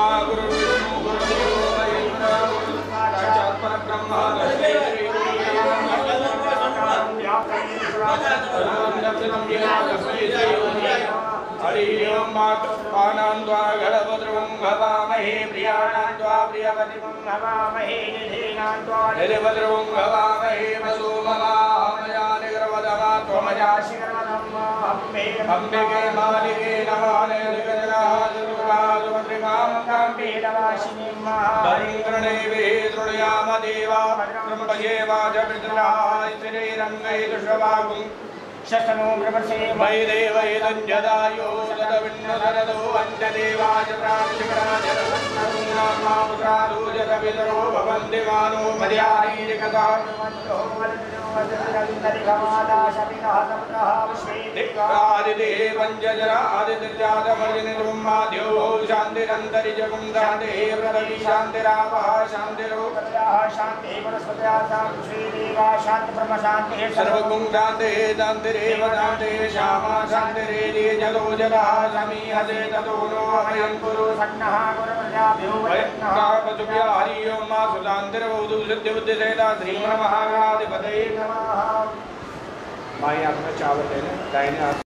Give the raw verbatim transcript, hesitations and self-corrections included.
ब्रह्मा गुरु विष्णु गुरुदेव महेश्वर गुरु साक्षात् परब्रह्म तस्मै श्री हरि ओम आनंद्वा गणपतिं भवामहे प्रियानंद्वा प्रियवतिं भवामहे निधीनांद्वा निरवद्रं भवामहे वसुममामया निग्रवदमा त्वमया शिखरवदम् अम्बिके मालिके नमाने निगजनाजुर्गाजुमत्रिमां काम्बे नवाशिनीं महाभयङ्करणे तृणयाम देवा ब्रह्मजेवा जपितराय श्रीरङ्गै दुष्वागुं शतनो ब्रह्मसे वै देवैदञ्जदायो तदविण्णुधरदो अञ्जदेवाय प्राप्तिकराय नामामुद्रादो जतविदरो भवन्दिवानो मर्यारीरिकता आदिदेवञ्जरादित्यादमर्जिनिर्ब्रह्माद्यो शान्तिरन्तरिजगुं शान्तिः पृथिवी शान्तिरापः शान्तिरोपत्याः शान्तिः वनस्पतयः शान्तिः श्रीदेवा शान्तिः ब्रह्मशान्तिः सर्वगुं शान्तिः शान्तिरेव शान्तिः श्यामा शान्तिरेदि जलो जलः समीहते ततो नो अभयं कुरु सन्नः गुरुप्रजाभ्यो वयं हरि ओं मा सुशान्तिर्भवतु सिद्धिबुद्धिसेदा श्रीमन्महागणाधिपतये नमः। भाई आपका चावल ले लें दाहिने हाथ